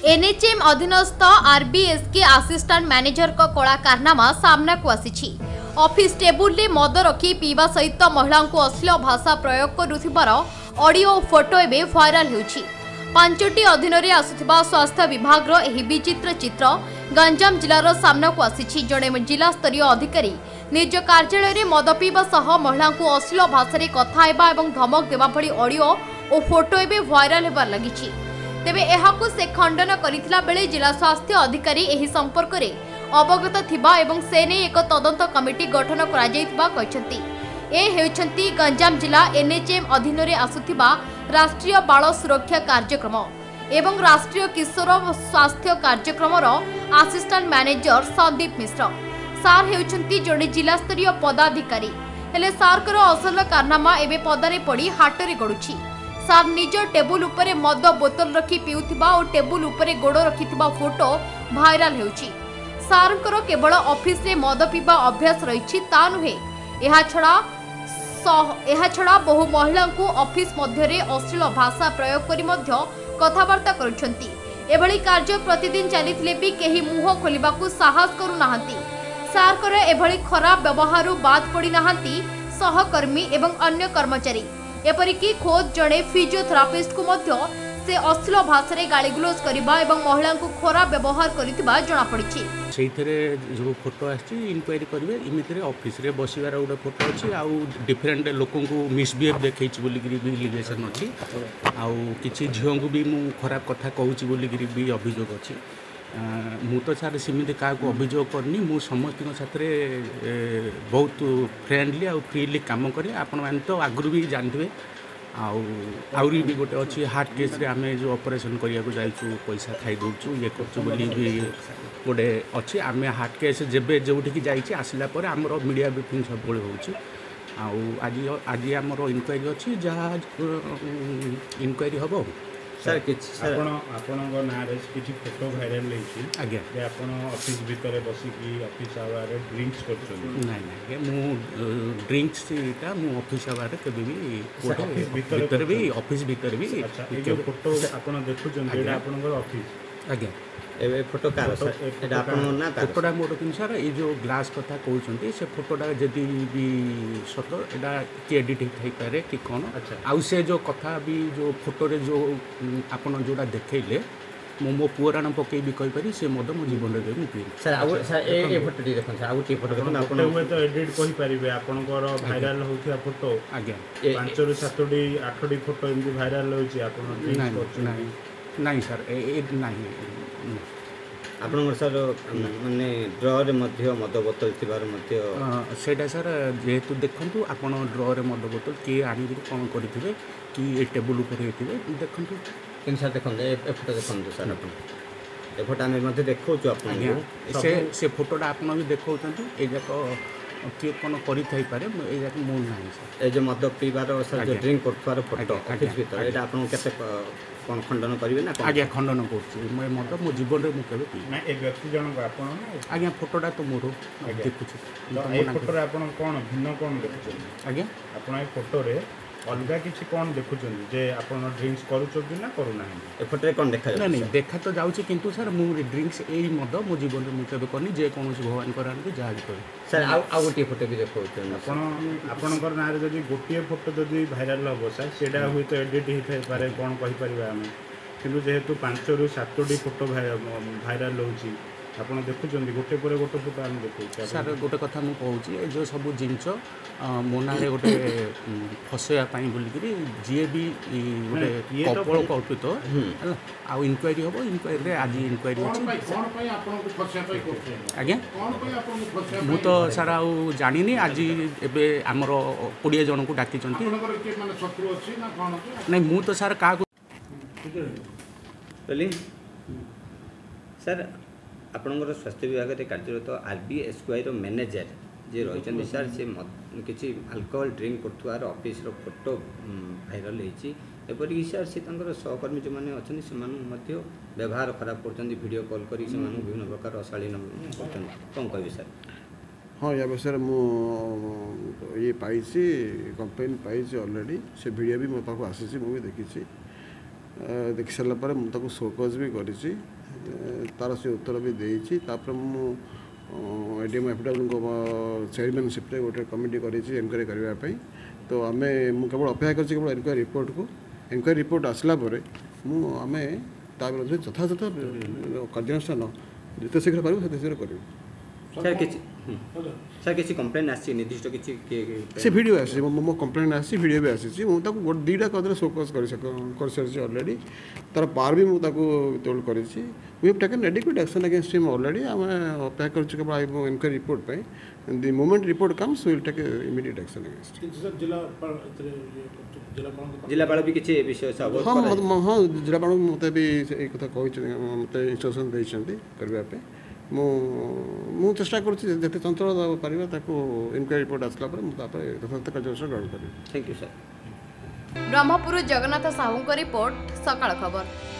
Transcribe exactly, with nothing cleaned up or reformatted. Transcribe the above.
NHM अधीनस्थ RBSK assistant manager का कला कारनामा सामना को आसी। ऑफिस टेबुल रे मद रखी पीवा सहित महिला को अश्लील भाषा प्रयोग करुथिबार ऑडियो और फोटो एवं भाइराल होछि। पांचटी अधीन रे आसुथिबा स्वास्थ्य विभाग रो एही विचित्र चित्र गंजाम जिलार सामना को आसी। जड़े जिला स्तरीय अधिकारी निज कार्यालय रे मद पीवा सह महिला को अश्लील भाषा कथा हेबा एवं धमक देबा भली ऑडियो और फोटो एवं भाइराल हेबार लागिछि। तेबे एहाकु से खंडन करिथिला बेले जिला स्वास्थ्य अधिकारी एही संपर्क रे अवगत थिबा एवं से ने एक तदंत कमिटी गठन करा जायतिबा कहिसंती। ए हेउछंती गंजाम जिला एनएचएम अधीन रे आसुथिबा राष्ट्रीय बाल सुरक्षा कार्यक्रम एवं राष्ट्रीय किशोर स्वास्थ्य कार्यक्रम रो असिस्टेंट मैनेजर संदीप मिश्र। सार हेउछंती जड़े जिला स्तरीय पदाधिकारी हेले सारकर असल कारनामा एबे पदारे पड़ी हाटरे गडुछि। सार निज टेबुल उपरे मद बोतल रखी पिउथिबा और टेबुल उपरे गोड़ रखिथिबा फोटो भाइराल हेउछि। सारकर केवल ऑफिस रे मद पीवा अभ्यास रहिछि ता नुहे, एहा छडा एहा छडा बहु महिला को ऑफिस मध्य रे अश्लील भाषा प्रयोग करी मध्य कथावार्ता करुछंती। एभली कार्य प्रतिदिन चलिथिले भी केही मुह खोलिबाकू साहस करू नाहंती। सारकर एभली खराब व्यवहारु बाद पड़ी नाहंती सहकर्मी एवं अन्य कर्मचारी। एपरिकी खोद जड़े फिजियोथेरापिस्ट को मध्य से अश्लील भाषा रे गालीगुलोज करिबा एवं महिला को खराब व्यवहार करितिबा जणा पड़िछि। सेइथरे जो फोटो आछि इनक्वायरी करिवे इमितरे ऑफिस रे बसिवार गोटे फोटो अछि आउ डिफरेंट लोकों को मिसबिहेव देखैछि बोली गिरी भी लिगेशन अछि आउ किछि झियों को भी मु खराब कथा कहूछि बोली गिरी भी अभियोग अछि। मु तो सारे सिमिति का को अभियोग करनी मु समस्त साथ बहुत फ्रेंडली आउ फ्रीली काम करे। आपण मान तो आगु भी जानथिबे आउरी भी गोटे अच्छी हार्ट केस रे आमे जो ऑपरेशन करिया को जाइछु पैसा खाई दउछु ये करछु बोली भी गोटे अच्छी आमे हार्ट केस जेबे जोठी की जाइछि आसिला पर हमरो मीडिया ब्रीफिंग सब बोले होउछु। आउ आज आज हमरो इनक्वायरी अछि जहा इनक्वायरी हबो। सर आपण आपणक नाँ किसी फोटो भाइराल लेछि आज्ञा जे आपण ऑफिस भीतर बसिकी ऑफिस आवर रे ड्रिंक्स करछन? नहीं नहीं मु ड्रिंक्स टा मु ऑफिस आवर केबे भी ऑफिस भीतर भीतर भी ऑफिस भीतर भी। अच्छा ए जो फोटो आपण देखुछन एटा आपणकर ऑफिस? आज्ञा ए फोटो कार एटा आपण ना फोटोटा मोर किन सर ए जो ग्लास कथा कहउछंती से फोटोटा जदी भी सतो एटा के एडिट थाई पारे कि कोन। आ से जो कथा भी जो फोटो रे जो आपण जोडा देखैले मो मो पुराण पकई भी कहि पारी से मद मो जीवन रे भी पी। सर आ सर ए ए फोटो टी देखन सर आ टी फोटो देखन आपण हुए तो एडिट कहि परिबे आपणकर भाइराल होथिया फोटो? आज्ञा पाँच रु सात डी आठ डी फोटो एमती भाइराल होछि आपण ड्रिंक्स करछन? नहीं नहीं सर ए नहीं आपन सर माने ड्रॉ रे मध्य मद बोतल थिबार मध्य सेटा सर जेहेतु देखंतु आपण ड्रॉ रे मद बोतल के आनी कोन करिथिबे कि ए टेबल ऊपर हेथिबे देखंतु किन सर देखन ए फोटो देखन सर आपन ए फोटो हम मध्य देखौछु आपन से से फोटोटा आपण भी देखौतंतु ए जाको किए कोन करि थाई पारे ए जाको मोन नाही सर। ए जो मद पीबार सर जो ड्रिंक करथार फोटो ऑफिस भीतर एटा आपन केते कोन खंडन करिवे ना? आज्ञा खंडन करछु मैं मद मो जीवन रे मु केबे पी ना। ए व्यक्ति जन को आपन आज्ञा फोटोटा तो मोर देखुछु। ए फोटो रे आपन कोन भिन्न कोन देखुछन? आज्ञा आपन ए फोटो रे अलगा किसी कौन देखुछन जे आपण ड्रिंक्स करूछो कि ना करू ना? ए फोटो रे कोन देखा? नहीं देखा तो जाउछि किंतु सर मु ड्रिंक्स एई मद मो जीवन रे मु केबे करनी जे कोनोसी भगवान करान के जहाज कर। सर आ आ गोटे फोटो भी देखौछन आपण आपणकर नारे जदी गोटे फोटो जदी भाइराल हो सर सेडा हुई तो एडिट हि थाई पारे कोन कहि परिबा हम किंतु जेहेतु पाँच रु सात डी फोटो भाइराल होछि आपण देखुछन गोटे पर गोटे फोटो हम देखौ। सर गोटे कथा मु कहूछि ए जो सब जिंस मोना रे गोटे फसया पाई बोली करी जे भी गोटे कपल कल्पित हला आ इनक्वायरी होबो। इनक्वायरी रे आज इनक्वायरी अछि कोन पई आपण को फसया पाई करछन? आज्ञा कोन पई आपण को फसया मु तो सर आ जानिनी आज एबे हमरो बीस जन को डाकी चंती। आपनकर के माने शत्रु अछि ना कोन? नहीं मु तो सर का बोली सर आपणकर स्वास्थ्य विभाग रे कार्यरत आरबीएसके रो मैनेजर जे रहिचंदी सर से किसी अल्कोहल ड्रिंक करथुआर ऑफिस रो फोटो भाइराल होईची। एपरिक सर से तांकर सहकर्मी जो माने अछन से मानु मध्य व्यवहार खराब करचंदी वीडियो कॉल करी से मानु विभिन्न प्रकार अशालीन करचंदी कोन कहबे सर? हाँ या सर मु ये पाई कंप्लेन पाई ऑलरेडी से वीडियो भी मो पाखु आसी मु भी देखी देखि सारा पर मुझे शोकज भी करी तार से उत्तर भी देती एडीएम एफडब्ल्यू को चेयरमैनशिप गोटे कमिटी कर एनक्वारी करने तो आम मुझे केवल अपेक्षा कर केवल एनक्वारी रिपोर्ट को एनक्वारी रिपोर्ट आसला आम विरोध यथायथ कार्यानुष्ठान जिते शीघ्र पार शीघ्र कर सर किसी सर किसी कंप्लेन आसी निर्दिष्ट किसी से वीडियो आसी मो कंप्लेन आसी वीडियो भी आसी मुझे दुईटा कदर शोकस कर सारी ऑलरेडी तार पार भी मुझे तोल कर we have taken adequate action against him already आम अपेक्षा कर केवल एनक्वारी रिपोर्ट पे the moment report comes will take immediate action against जिलापाल भी किसी विषय से हाँ हाँ जिलापाल मत भी एक कथा कही मत इंस्ट्रक्शन देते करने मु चेष्टा करते चंचल पार इनक्वारी रिपोर्ट आसला यथार्थ कार्यानुष्ठान ग्रहण करें। Thank you sir. Brahmapur Jagannath Sahu report सकाळ खबर।